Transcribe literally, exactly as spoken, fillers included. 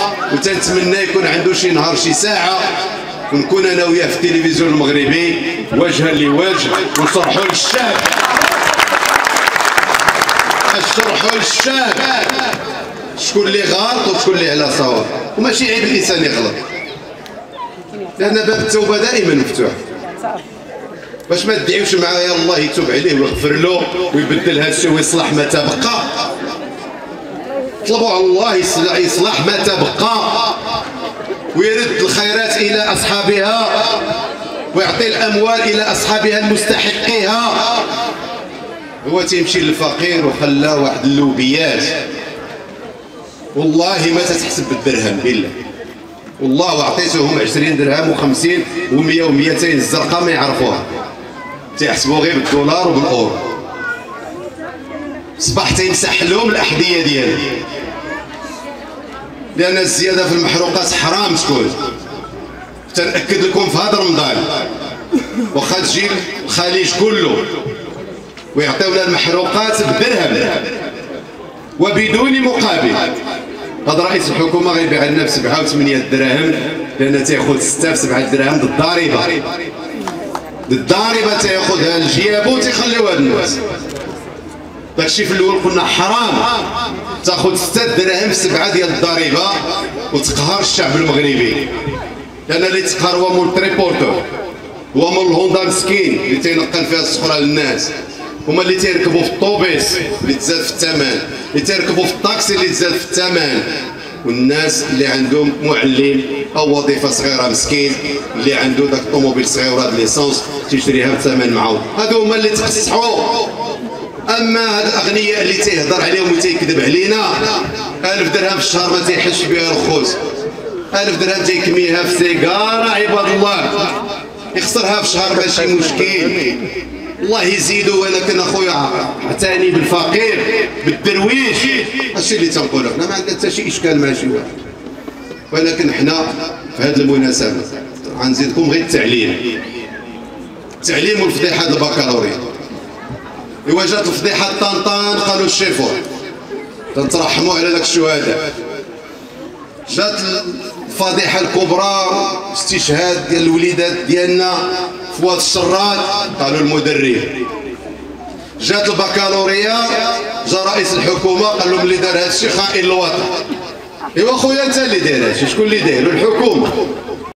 وتنتمنى يكون عنده شي نهار شي ساعه ونكون انا وياه في التلفزيون المغربي وجها لوجه ونصرحوا للشعب نشرحوا للشعب شكون اللي غلط وشكون اللي على صواب، وماشي عيب الانسان يغلط لان باب التوبه دائما مفتوح. باش ما تدعيوش معايا الله يتوب عليه ويغفر له ويبدل هذا الشيء ويصلح ما تبقى. طلبوا على الله يصلح ما تبقى ويرد الخيرات الى اصحابها ويعطي الاموال الى اصحابها المستحقيها. هو تيمشي للفقير وخلاه واحد اللوبيات والله ما تتحسب بالدرهم بالله، والله وعطيتهم عشرين درهم وخمسين ومية وميتين الزرقاء ما يعرفوها، تيحسبوا غير بالدولار وبالاورو. صباح تيمسح لهم الاحذيه ديالهم لان الزياده في المحروقات حرام تكون. تنأكد لكم في هذا رمضان واخا تجي الخليج كله ويعطيونا المحروقات بدرهم وبدون مقابل. هذا رئيس الحكومه غيبيع لنا ب سبعة وثمانية دراهم لان تياخذ ستة بسبعة دراهم ضد الضريبه، ضد الضريبه تياخذها لجيابو وتيخليوها للناس. داكشي في الاول قلنا حرام تاخذ ستة دراهم سبعة ديال الضريبه وتقهر الشعب المغربي، لان اللي تقهر هو مول التريبورتور، هو مول الهوندا مسكين اللي تينقل فيها الصخره للناس، هما اللي تيركبوا في الطوبيس اللي تزاد في الثمن، اللي تيركبوا في الطاكسي اللي تزاد في الثمن، والناس اللي عندهم معلم او وظيفه صغيره مسكين اللي عنده داك الطوموبيل صغير وهاد ليسونس تيشريها بثمن معوض، هادو هما اللي تقصحوا. اما هاد الاغنياء اللي تيهضر عليهم وتيكذب علينا ألف درهم في الشهر ما تيحش بها الخوت، ألف درهم تيكميها في سيجاره عباد الله، يخسرها في الشهر ماشي مشكل، الله يزيدو. ولكن اخويا اعتني بالفقير بالدرويش، هادشي اللي تنقول حنا ما عندنا حتى شي اشكال مع شي واحد. ولكن حنا في هذه المناسبه غنزيدكم غير التعليم، التعليم والفضيحه د البكالوريا. ايوا جات الفضيحه طنطان قالوا الشيفور تنترحموا على داك الشهداء، جات الفضيحه الكبرى استشهاد ديال الوليدات ديالنا في واد الشراد قالوا المدرب، جات البكالوريا جا رئيس الحكومه قال لهم اللي دار هذا الشيء خائن للوطن. ايوا خويا انت اللي داير هادشي، شكون اللي داير؟ الحكومه.